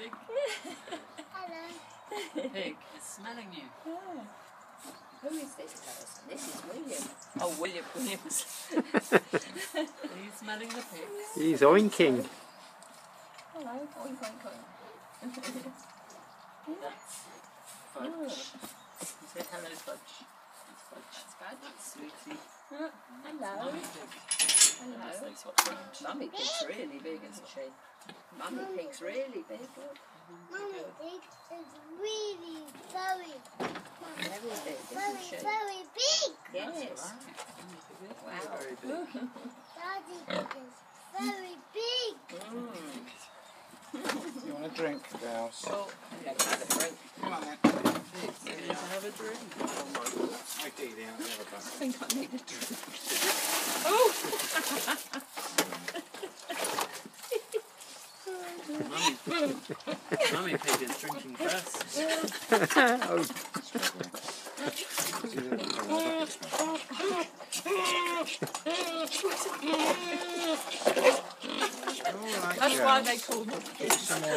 pig. Hello. Pig is smelling you. Yeah. Who is this person? This is William. Oh, Williams. He's smelling the pigs. He's oinking. Hello. Oink, oink, oink. That's Fudge. You say hello, Fudge. It's Fudge. That's bad. That's Sweetie. Hello. Mummy pig. Hello. That's like what's around. Mummy pig's really big, isn't she? Mummy pig's really big. Look. Mummy pig is really very, Very big, isn't very, she? very big. Yes. Wow. Very big. Daddy pig is very big. You want a drink, girls? Well, I'm going to have a drink. Come on then. Pigs need to have a drink. I do the other I bus. think I need a drink. Mummy pig is drinking first. Alright, That's why they call them pigs. some more.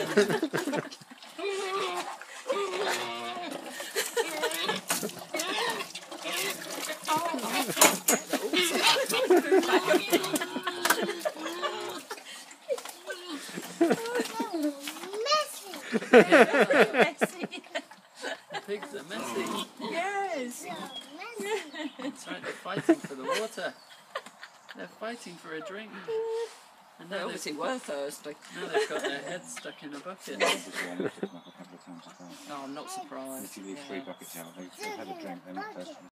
Messy. Messy. The pigs are messy. Yes. Messy. That's right, they're fighting for the water. They're fighting for a drink. And They now obviously were thirsty. they've got their heads stuck in a bucket. No, I'm not surprised. If you leave 3 buckets out, they've had a drink, they're not thirsty.